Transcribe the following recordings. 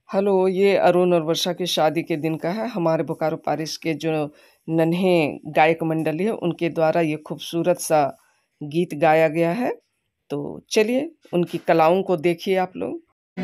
Hello, ये अरुण और वर्षा की शादी के दिन का है। हमारे बोकारो पारिश के जो नन्हे गायक मंडली है, उनके द्वारा ये खूबसूरत-सा गीत गाया गया है। तो चलिए, उनकी कलाओं को देखिए आप लोग।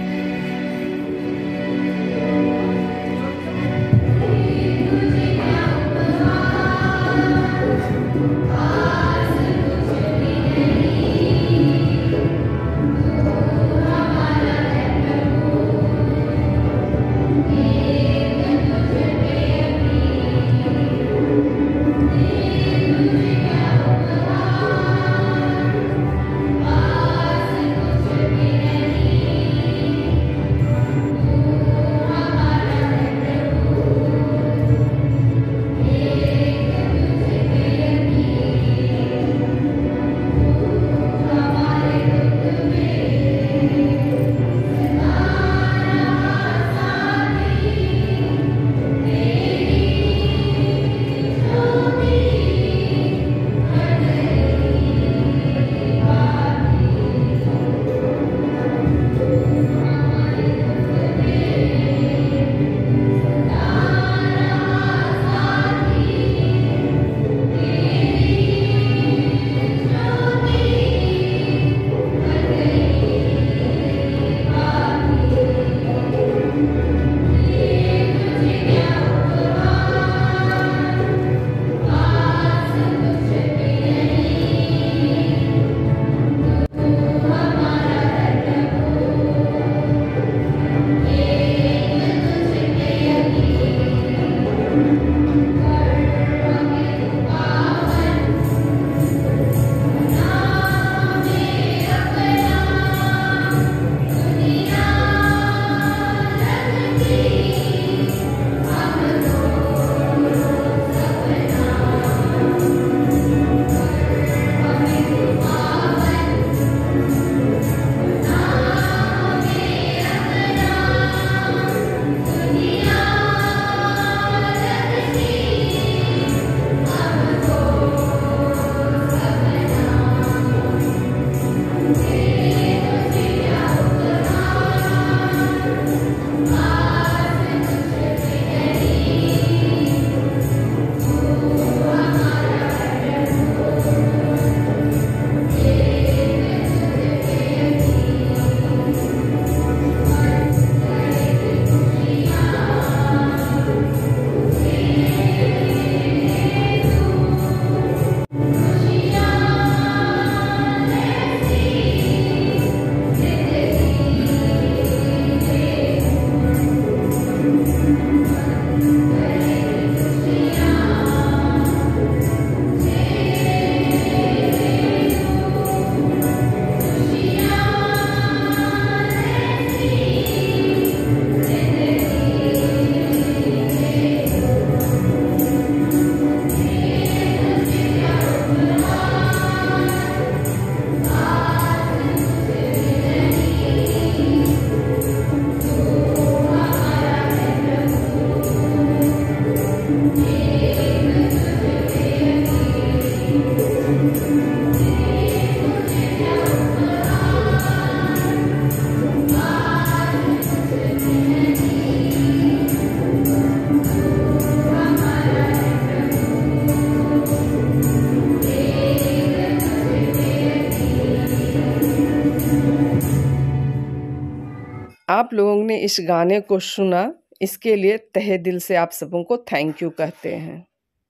आप लोगों ने इस गाने को सुना, इसके लिए तहे दिल से आप सबों को थैंक यू कहते हैं।